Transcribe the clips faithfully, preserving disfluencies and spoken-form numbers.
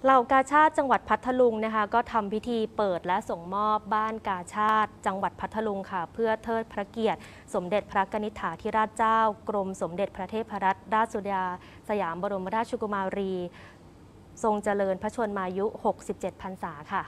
เหล่ากาชาติจังหวัดพัทลุงนะคะก็ทำพิธีเปิดและส่งมอบบ้านกาชาติจังหวัดพัทลุงค่ะเพื่อเทิดพระเกียรติสมเด็จพระนิธิฐาธิราชเจ้ากรมสมเด็จพระเทพรัตนราชสุดาสยามบรมราชกุมารีทรงเจริญพระชนมายุหกสิบเจ็ดพรรษาค่ะ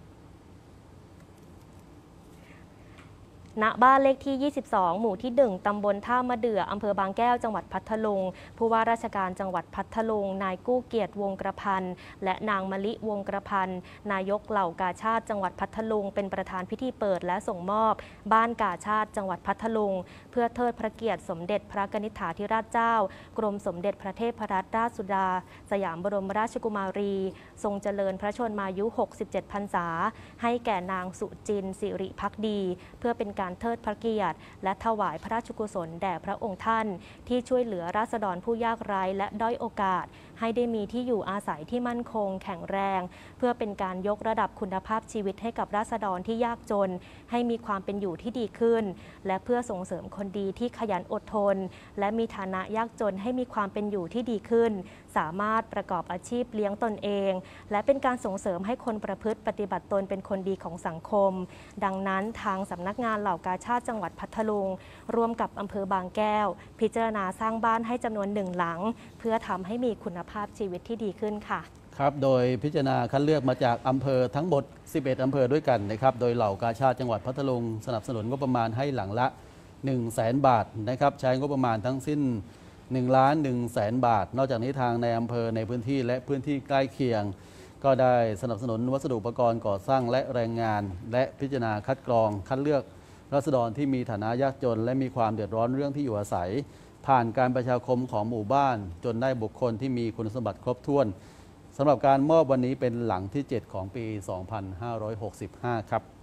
ณบ้านเลขที่ ยี่สิบสอง หมู่ที่ หนึ่ง ตำบลท่ามะเดื่อ อำเภอบางแก้ว จังหวัดพัทลุง ผู้ว่าราชการจังหวัดพัทลุง นายกู้เกียรติวงกระพันธ์และนางมะลิวงกระพันธ์นายกเหล่ากาชาติจังหวัดพัทลุงเป็นประธานพิธีเปิดและส่งมอบบ้านกาชาติจังหวัดพัทลุงเพื่อเทิดพระเกียรติสมเด็จพระนิธิฐาธิราชเจ้ากรมสมเด็จพระเทพรัตนราชสุดาสยามบรมราชกุมารีทรงเจริญพระชนมายุหกสิบเจ็ดพรรษาให้แก่นางสุจินต์สิริภักดีเพื่อเป็นการเทิดพระเกียรติและถวายพระราชกุศลแด่พระองค์ท่านที่ช่วยเหลือราษฎรผู้ยากไร้และด้อยโอกาสให้ได้มีที่อยู่อาศัยที่มั่นคงแข็งแรงเพื่อเป็นการยกระดับคุณภาพชีวิตให้กับราษฎรที่ยากจนให้มีความเป็นอยู่ที่ดีขึ้นและเพื่อส่งเสริมคนดีที่ขยันอดทนและมีฐานะยากจนให้มีความเป็นอยู่ที่ดีขึ้นสามารถประกอบอาชีพเลี้ยงตนเองและเป็นการส่งเสริมให้คนประพฤติปฏิบัติตนเป็นคนดีของสังคมดังนั้นทางสำนักงานเหล่ากาชาติจังหวัดพัทลุงร่วมกับอำเภอบางแก้วพิจารณาสร้างบ้านให้จำนวนหนึ่งหลังเพื่อทำให้มีคุณภาพชีวิตที่ดีขึ้นค่ะครับโดยพิจารณาคัดเลือกมาจากอำเภอทั้งหมดสิบเอ็ดอำเภอด้วยกันนะครับโดยเหล่ากาชาติจังหวัดพัทลุงสนับสนุนงบประมาณให้หลังละ หนึ่งแสน บาทนะครับใช้งบประมาณทั้งสิ้นหนึ่งล้านหนึ่งแสน บาทนอกจากนี้ทางในอำเภอในพื้นที่และพื้นที่ใกล้เคียงก็ได้สนับสนุนวัสดุอุปกรณ์ก่อสร้างและแรงงานและพิจารณาคัดกรองคัดเลือกราษฎรที่มีฐานะยากจนและมีความเดือดร้อนเรื่องที่อยู่อาศัยผ่านการประชาคมของหมู่บ้านจนได้บุคคลที่มีคุณสมบัติครบถ้วนสำหรับการมอบวันนี้เป็นหลังที่เจ็ดของปี สองพันห้าร้อยหกสิบห้า ครับ